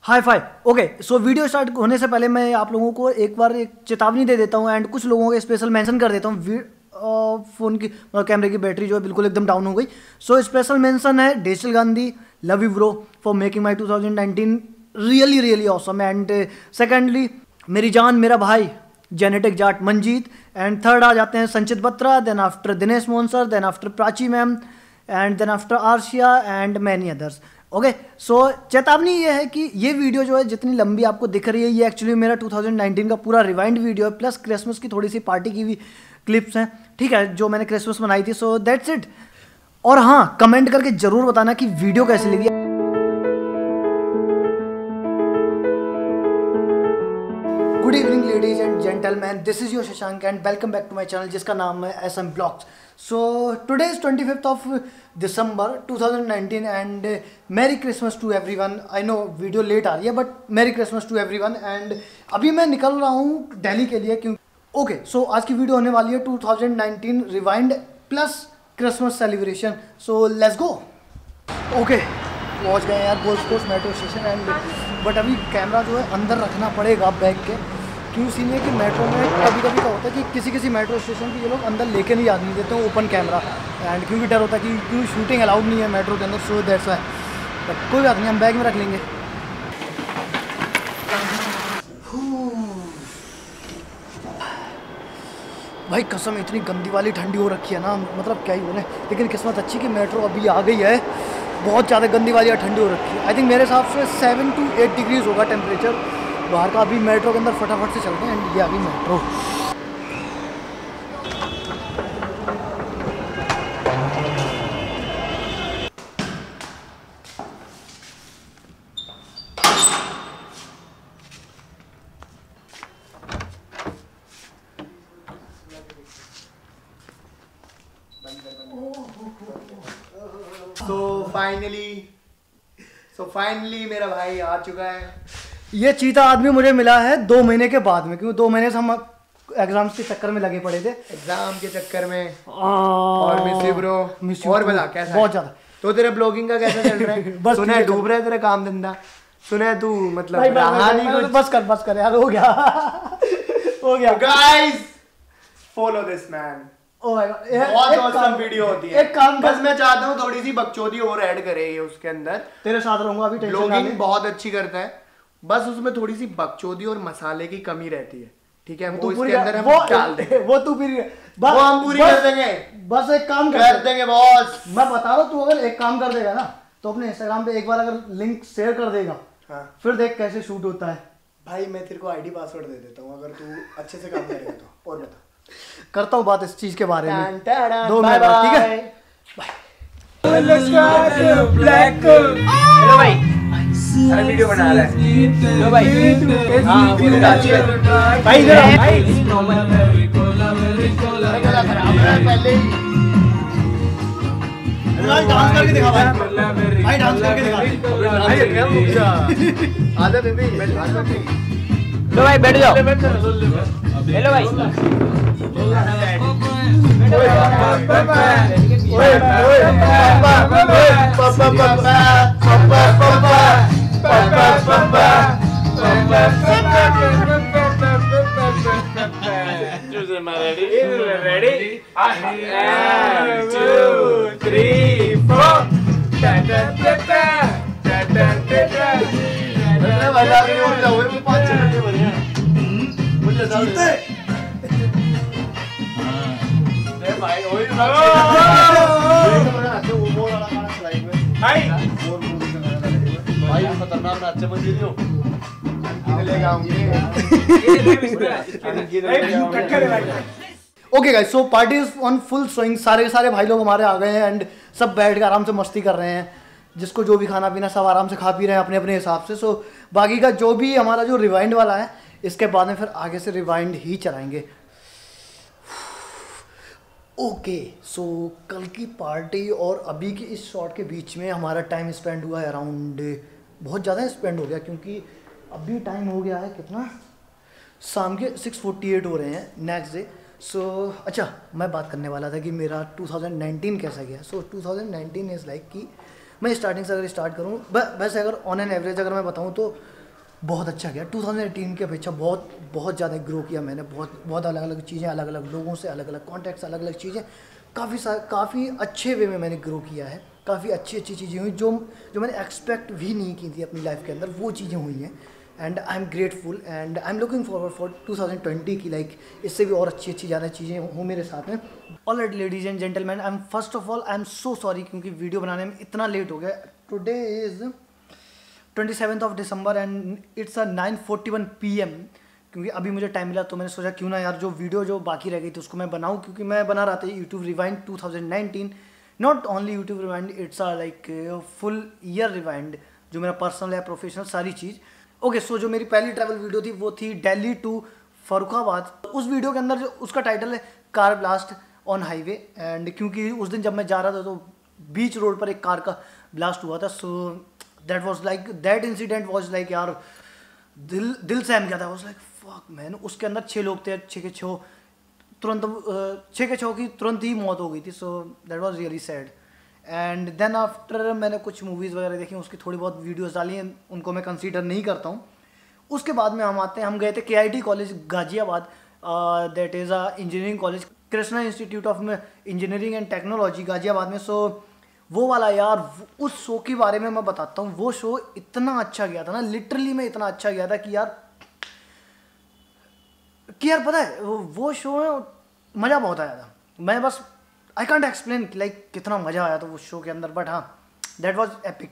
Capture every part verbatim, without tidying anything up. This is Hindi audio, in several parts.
High fi. Okay, so video start होने से पहले मैं आप लोगों को एक बार एक चेतावनी दे देता हूँ एंड कुछ लोगों के स्पेशल मेंशन कर देता हूँ। फ़ोन की मतलब कैमरे की बैटरी जो है बिल्कुल एकदम डाउन हो गई। सो स्पेशल मेंशन है digital Gandhi, love you bro for making my two thousand nineteen really really awesome. And secondly मेरी जान मेरा भाई genetic Jat Manjeet. And third आ जाते हैं Sanchit Batra, then after Dinesh Mohan sir, then after Prachi ma'am and then after Arshia and many others. Okay, so चेतावनी ये है कि ये वीडियो जो है जितनी लंबी आपको दिख रही है ये एक्चुअली मेरा टू थाउजेंड नाइनटीन का पूरा रिवाइंड वीडियो है, प्लस क्रिसमस की थोड़ी सी पार्टी की भी क्लिप्स हैं, ठीक है, जो मैंने क्रिसमस मनाई थी। So that's it. और हाँ, कमेंट करके जरूर बताना कि वीडियो कैसी लगी। Good evening ladies and gentleman, this is your Shashank and welcome back to my channel जिसका नाम है S M blogs. So today is twenty fifth of December two thousand nineteen and merry Christmas to everyone. I know video late आ रही है but merry Christmas to everyone. And अभी मैं निकल रहा हूँ दिल्ली के लिए क्योंकि ओके okay, सो so आज की वीडियो होने वाली है two thousand nineteen rewind plus Christmas celebration. So let's go. Okay, पहुँच गए यार Gold Coast metro station and but अभी कैमरा जो है अंदर रखना पड़ेगा बैग के, क्यों सीन है कि मेट्रो में कभी कभी क्या होता है कि किसी किसी मेट्रो स्टेशन की ये लोग अंदर लेके नहीं आने देते हैं ओपन कैमरा, एंड क्योंकि डर होता है कि क्यों शूटिंग अलाउड नहीं है मेट्रो के अंदर। सो दैट्स व्हाई, बट कोई बात नहीं, हम बैग में रख लेंगे। भाई कसम इतनी गंदी वाली ठंडी हो रखी है ना, मतलब क्या ही बोले, लेकिन किस्मत अच्छी कि मेट्रो अभी आ गई है। बहुत ज़्यादा गंदी वाली ठंडी हो रखी है। आई थिंक मेरे हिसाब से सेवन टू एट डिग्रीज होगा टेम्परेचर बाहर का। अभी मेट्रो के अंदर फटाफट से चलते हैं एंड ये अभी metro. So finally so finally मेरा भाई आ चुका है। ये चीता आदमी मुझे मिला है दो महीने के बाद में, क्योंकि दो महीने से हम एग्जाम्स के चक्कर में लगे पड़े थे। एग्जाम के चक्कर में और मिस यू ब्रो। और बता कैसा बहुत ज्यादा। तो तेरे ब्लॉगिंग का कैसा चल रहा है? बस सुना है डूब रहा है तेरा काम धंधा, सुना है तू मतलब भाई, रहा नहीं कुछ। बस कर बस कर यार, हो गया हो गया। Guys follow this man. Oh my God, बहुत ऑसम वीडियो होती है। एक काम बस मैं चाहता हूँ थोड़ी सी बकचोदी और ऐड करे ये उसके अंदर। तेरे साथ रहूंगा अभी, टेंशन ना ले। ब्लॉगिंग बहुत अच्छी करता है, बस उसमें थोड़ी सी बकचोदी और मसाले की कमी रहती है, ठीक है? वो इसके अंदर हम डाल देंगे। वो तू पूरी वो हम पूरी कर देंगे। बस एक काम कर, कर देंगे बॉस। मैं बता रहा हूँ, तू अगर एक काम कर देगा ना तो अपने इंस्टाग्राम पे एक बार अगर लिंक शेयर कर देगा, हाँ, फिर देख कैसे शूट होता है। भाई मैं तेरे को आईडी पासवर्ड दे देता हूँ अगर तू अच्छे से काम करेगा तो। और बता, करता हूँ बात इस चीज के बारे में दो मिनट, ठीक है? हेलो भाई, अरे वीडियो बना रहा है। लो भाई, हाँ वीडियो डाल भाई। भाई इधर आओ भाई। पहले भाई डांस करके दिखा भाई, भाई डांस करके दिखा भाई। आजा बेबी, बैठ। लो भाई बैठ जाओ। हेलो भाई, ready? One, two, three, four. खतरनाक नाचे मंजिल हो। Okay guys, so party is on full swing. सारे के सारे भाई लोग हमारे आ गए हैं एंड सब बैठ के आराम से मस्ती कर रहे हैं। जिसको जो भी खाना पीना सब आराम से खा पी रहे हैं अपने अपने हिसाब से। सो बाकी का जो भी हमारा जो रिवाइंड वाला है इसके बाद में फिर आगे से रिवाइंड ही चलाएंगे। ओके, सो कल की पार्टी और अभी की इस शॉट के बीच में हमारा टाइम स्पेंड हुआ है अराउंड, बहुत ज़्यादा स्पेंड हो गया क्योंकि अभी टाइम हो गया है कितना, शाम के सिक्स फोर्टी एट हो रहे हैं नेक्स्ट डे। सो so, अच्छा मैं बात करने वाला था कि मेरा टू थाउजेंड नाइनटीन कैसा गया। So two thousand nineteen is like कि मैं स्टार्टिंग से अगर स्टार्ट करूँ, वैसे अगर ऑन एन एवरेज अगर मैं बताऊँ तो बहुत अच्छा गया। टू थाउजेंड एटीन की अपेक्षा बहुत बहुत ज़्यादा ग्रो किया मैंने, बहुत बहुत अलग अलग चीज़ें, अलग अलग लोगों से, अलग अलग कॉन्टैक्ट्स, अलग अलग चीज़ें, काफ़ी सा काफ़ी अच्छे वे में मैंने ग्रो किया है। काफ़ी अच्छी अच्छी चीज़ें हुई जो जो मैंने एक्सपेक्ट भी नहीं की थी अपनी लाइफ के अंदर, वो चीज़ें हुई हैं। And I am grateful and I am looking forward for two thousand twenty की, लाइक इससे भी और अच्छी अच्छी ज़्यादा चीज़ें हों मेरे साथ में। All right ladies and gentleman, I am first of all I am so sorry क्योंकि वीडियो बनाने में इतना लेट हो गया। Today is twenty seventh of December and it's a nine forty one P M. क्योंकि अभी मुझे टाइम मिला तो मैंने सोचा क्यों ना यार जो वीडियो जो बाकी रह गई थी उसको मैं बनाऊँ, क्योंकि मैं बना रहा था YouTube rewind two thousand nineteen. Not only YouTube rewind, it's a like full year rewind, जो मेरा पर्सनल है, प्रोफेशनल, सारी चीज़। ओके सो जो मेरी पहली ट्रैवल वीडियो थी वो थी दिल्ली टू फर्रुखाबाद। उस वीडियो के अंदर जो उसका टाइटल है car blast on highway. And क्योंकि उस दिन जब मैं जा रहा था तो बीच रोड पर एक कार का ब्लास्ट हुआ था। So that was like that incident was like यार दिल दिल सहम गया था। Was like fuck man. उसके अंदर छः लोग थे, छः के छः तुरंत छः के छः की तुरंत ही मौत हो गई थी। So that was really sad. And then after मैंने कुछ मूवीज़ वगैरह देखी, उसकी थोड़ी बहुत वीडियोस डाली हैं, उनको मैं कंसीडर नहीं करता हूँ। उसके बाद में हम आते हैं, हम गए थे K I T college Ghaziabad, that is a engineering college, Krishna institute of engineering and technology Ghaziabad में। सो वो वाला यार, उस शो के बारे में मैं बताता हूँ। वो शो इतना अच्छा गया था ना, लिटरली में इतना अच्छा गया था कि यार कि यार पता है वो शो में मज़ा बहुत आया था। मैं बस आई कांट एक्सप्लेन लाइक कितना मज़ा आया था उस शो के अंदर, बट हाँ that was epic.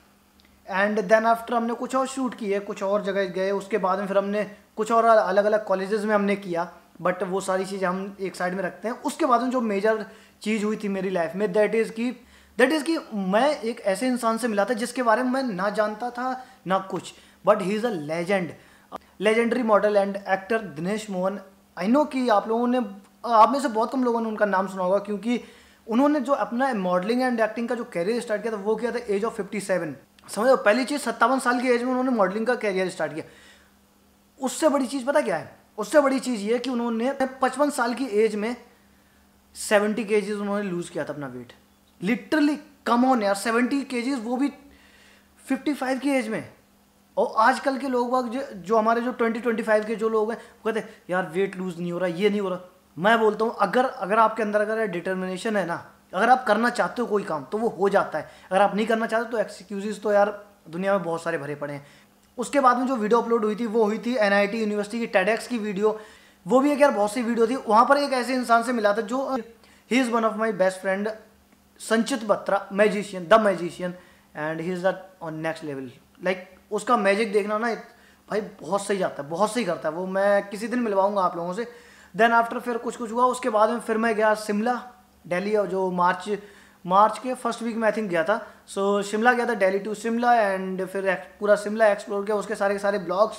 And then after हमने कुछ और शूट किए, कुछ और जगह गए। उसके बाद में फिर हमने कुछ और अलग अलग कॉलेजेस में हमने किया, बट वो सारी चीज़ें हम एक साइड में रखते हैं। उसके बाद में जो मेजर चीज़ हुई थी मेरी लाइफ में, दैट इज़ कि दैट इज़ कि मैं एक ऐसे इंसान से मिला था जिसके बारे में मैं ना जानता था ना कुछ, but he is a legend, legendary model and actor Dinesh Mohan. I know कि आप लोगों ने, आप में से बहुत कम लोगों ने उनका नाम सुना होगा, क्योंकि उन्होंने जो अपना मॉडलिंग एंड एक्टिंग का जो कैरियर स्टार्ट किया था वो किया था एज ऑफ फिफ्टी सेवन। समझो, पहली चीज़ सत्तावन साल की एज में उन्होंने मॉडलिंग का कैरियर स्टार्ट किया। उससे बड़ी चीज़ पता क्या है? उससे बड़ी चीज़ ये कि उन्होंने पचपन साल की एज में सेवेंटी केजीज उन्होंने लूज़ किया था अपना वेट। लिटरली कम ऑन यार, सेवेंटी केजीज, वो भी फिफ्टी फाइव की एज में। और आजकल के लोग जो जो हमारे जो ट्वेंटी ट्वेंटी फाइव के जो लोग हैं वो कहते हैं यार वेट लूज़ नहीं हो रहा, ये नहीं हो रहा। मैं बोलता हूँ अगर अगर आपके अंदर अगर डिटर्मिनेशन है ना, अगर आप करना चाहते हो कोई काम तो वो हो जाता है। अगर आप नहीं करना चाहते तो एक्सक्यूजेस तो यार दुनिया में बहुत सारे भरे पड़े हैं। उसके बाद में जो वीडियो अपलोड हुई थी वो हुई थी एन आई टी यूनिवर्सिटी की टेडेक्स की वीडियो। वो भी एक यार बहुत सी वीडियो थी। वहाँ पर एक ऐसे इंसान से मिला था जो he is one of my best friend, Sanchit Batra, magician, the magician, and he is the on next level. Like उसका मैजिक देखना ना भाई बहुत सही जाता है, बहुत सही करता है वो। मैं किसी दिन मिलवाऊंगा आप लोगों से। देन आफ्टर फिर कुछ कुछ हुआ। उसके बाद में फिर मैं गया शिमला, दिल्ली, और जो मार्च मार्च के फर्स्ट वीक में आई थिंक गया था। सो so, शिमला गया था, दिल्ली टू शिमला, एंड फिर पूरा शिमला एक्सप्लोर किया, उसके सारे के सारे blogs,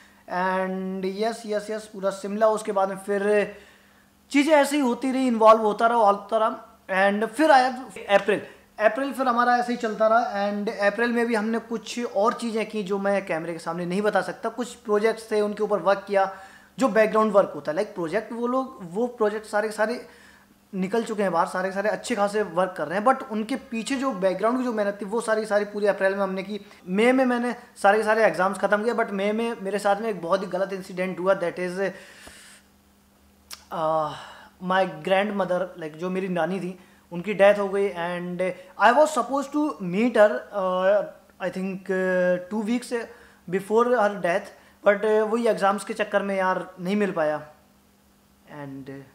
and yes yes yes पूरा शिमला। उसके बाद में फिर चीज़ें ऐसे ही होती रही, इन्वॉल्व होता रहा होता रहा एंड फिर आया अप्रैल। अप्रैल फिर हमारा ऐसे ही चलता रहा। एंड अप्रैल में भी हमने कुछ और चीज़ें की जो मैं कैमरे के सामने नहीं बता सकता। कुछ प्रोजेक्ट्स थे, उनके ऊपर वर्क किया, जो बैकग्राउंड वर्क होता है। लाइक प्रोजेक्ट वो लोग वो प्रोजेक्ट सारे सारे निकल चुके हैं बाहर, सारे सारे अच्छे खासे वर्क कर रहे हैं, बट उनके पीछे जो बैकग्राउंड की जो मेहनत थी वो सारी सारी पूरी अप्रैल में हमने की। मई में मैंने सारे सारे एग्जाम्स खत्म किए, बट मई में मेरे साथ में एक बहुत ही गलत इंसिडेंट हुआ। That is my grand mother, like जो मेरी नानी थी, उनकी डेथ हो गई। And I was suppose to meet her I think two weeks before her death, but वही एग्ज़ाम्स के चक्कर में यार नहीं मिल पाया। एंड uh,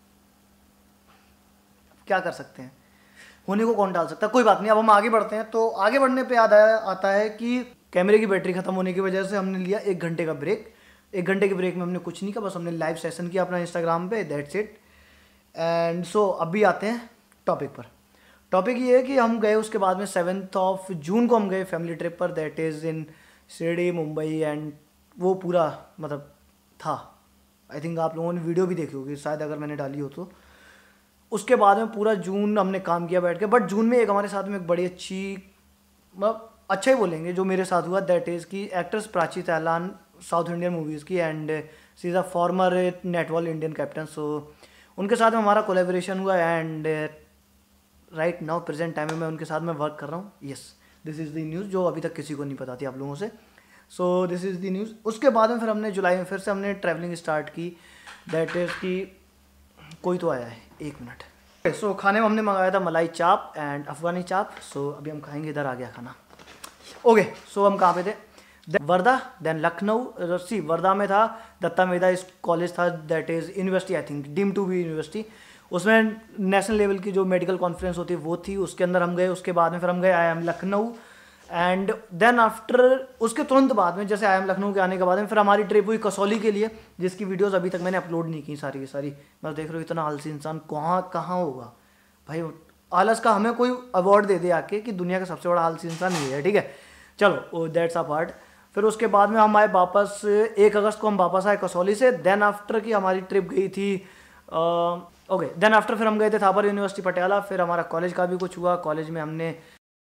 क्या कर सकते हैं, होने को कौन डाल सकता है, कोई बात नहीं। अब हम आगे बढ़ते हैं। तो आगे बढ़ने पे याद आया आता है कि कैमरे की बैटरी ख़त्म होने की वजह से हमने लिया एक घंटे का ब्रेक। एक घंटे के ब्रेक में हमने कुछ नहीं किया, बस हमने लाइव सेशन किया अपना इंस्टाग्राम पे, दैट्स इट। एंड सो अभी आते हैं टॉपिक पर। टॉपिक ये है कि हम गए उसके बाद में सेवन्थ ऑफ जून को हम गए फैमिली ट्रिप पर, that is in Shirdi, Mumbai. And वो पूरा मतलब था, आई थिंक आप लोगों ने वीडियो भी देखी होगी शायद, अगर मैंने डाली हो तो। उसके बाद में पूरा जून हमने काम किया बैठ के। बट जून में एक हमारे साथ में एक बड़ी अच्छी, मतलब अच्छा ही बोलेंगे जो मेरे साथ हुआ, दैट इज़ की actress Prachi Tehlan, south Indian movies की, and she is a former netball Indian captain. So उनके साथ में हमारा कोलेबोरेशन हुआ। And right now present time में मैं उनके साथ में वर्क कर रहा हूँ। Yes, this is the news जो अभी तक किसी को नहीं पता थी आप लोगों से। So this is the news. उसके बाद में फिर हमने जुलाई में फिर से हमने ट्रैवलिंग स्टार्ट की, दैट इज़ कि कोई तो आया है, एक मिनट। सो so, खाने में हमने मंगाया था मलाई चाप एंड अफगानी चाप। सो so, अभी हम खाएंगे, इधर आ गया खाना। ओके okay, सो so हम कहाँ पे थे? वर्धा, देन लखनऊ। सी वर्धा में था दत्ता मेधा इस कॉलेज था, that is university, I think deem to be university. उसमें नेशनल लेवल की जो मेडिकल कॉन्फ्रेंस होती है वो थी, उसके अंदर हम गए। उसके बाद में फिर हम गए I M Lucknow and then after उसके तुरंत बाद में, जैसे आई एम लखनऊ के आने के बाद में फिर हमारी ट्रिप हुई कसौली के लिए, जिसकी वीडियोस अभी तक मैंने अपलोड नहीं की सारी की सारी। मैं देख रहा हूँ इतना आलसी इंसान कहाँ कहाँ होगा भाई। आलस का हमें कोई अवार्ड दे दे आके कि दुनिया का सबसे बड़ा आलसी इंसान ये है, ठीक है। चलो दैट्स अ पार्ट। फिर उसके बाद में हम आए वापस, एक अगस्त को हम वापस आए कसौली से। देन आफ्टर की हमारी ट्रिप गई थी ओके देन आफ्टर फिर हम गए थे थापर यूनिवर्सिटी पटियाला। फिर हमारा कॉलेज का भी कुछ हुआ, कॉलेज में हमने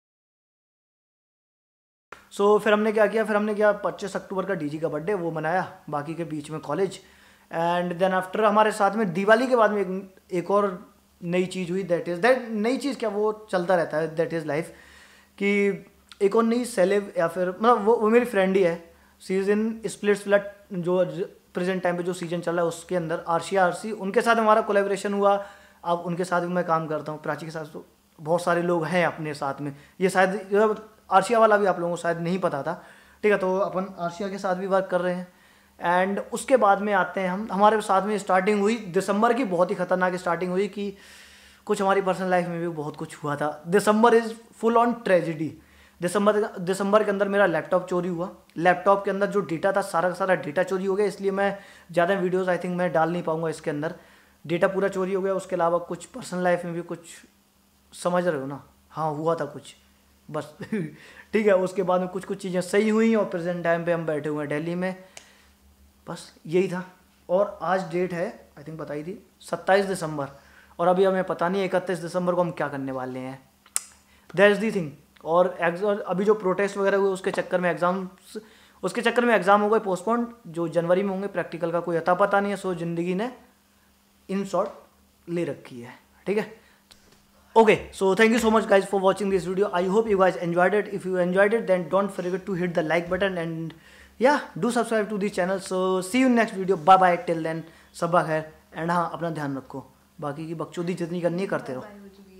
सो so, फिर हमने क्या किया, फिर हमने किया पच्चीस अक्टूबर का डीजी का बर्थडे, वो मनाया, बाकी के बीच में कॉलेज। एंड देन आफ्टर हमारे साथ में दिवाली के बाद में एक, एक और नई चीज़ हुई, दैट इज़ दैट नई चीज़ क्या, वो चलता रहता है, दैट इज़ लाइफ। कि एक और नई सेलेब या फिर मतलब वो वो मेरी फ्रेंड ही है, सीजन स्प्लिट्स फ्लड जो प्रेजेंट टाइम पे जो सीजन चल रहा है उसके अंदर आरशिया आरसी, उनके साथ हमारा कोलैबोरेशन हुआ। अब उनके साथ भी मैं काम करता हूँ, प्राची के साथ तो बहुत सारे लोग हैं अपने साथ में। ये शायद आरशिया वाला भी आप लोगों को शायद नहीं पता था, ठीक है। तो अपन आरशिया के साथ भी वर्क कर रहे हैं। एंड उसके बाद में आते हैं हम, हमारे साथ में स्टार्टिंग हुई दिसंबर की, बहुत ही खतरनाक स्टार्टिंग हुई कि कुछ हमारी पर्सनल लाइफ में भी बहुत कुछ हुआ था। December is full on tragedy. December December के अंदर मेरा लैपटॉप चोरी हुआ। लैपटॉप के अंदर जो डेटा था सारा का सारा डेटा चोरी हो गया, इसलिए मैं ज़्यादा वीडियोज़ आई थिंक मैं डाल नहीं पाऊँगा इसके अंदर। डेटा पूरा चोरी हो गया। उसके अलावा कुछ पर्सनल लाइफ में भी कुछ, समझ रहे हो ना, हाँ हुआ था कुछ, बस ठीक है। उसके बाद में कुछ कुछ चीज़ें सही हुई और प्रेजेंट टाइम पे हम बैठे हुए हैं दिल्ली में, बस यही था। और आज डेट है आई थिंक बताई थी सत्ताईस दिसंबर, और अभी हमें पता नहीं इकतीस दिसंबर को हम क्या करने वाले हैं, दैट इज़ दी थिंग। और अभी जो प्रोटेस्ट वगैरह हुए उसके चक्कर में एग्ज़ाम्स उसके चक्कर में एग्ज़ाम हो गए पोस्टपोन, जो जनवरी में होंगे। प्रैक्टिकल का कोई अता पता नहीं है। सो ज़िंदगी ने इन शॉर्ट ले रखी है, ठीक है। Okay, so thank you so much guys for watching this video. I hope you guys enjoyed it. If you enjoyed it, then don't forget to hit the like button and yeah, do subscribe to this channel. So see you in next video. Bye bye. Till then, सबा खैर एंड हाँ अपना ध्यान रखो, बाकी की बकचोदी जितनी करनी है करते रहो।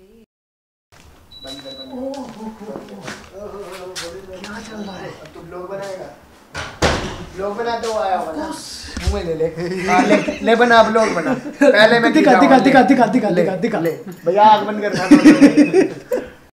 क्या चल रहा है? तू ब्लॉग बनाएगा? ब्लॉग बना दो, आया हुआ ना मुंह में ले ले हाँ, ले ले बना ब्लॉग बना। पहले मैं दिखा दिखा दिखा दिखा दिखा दिखा दिखा भैया आग बंद कर।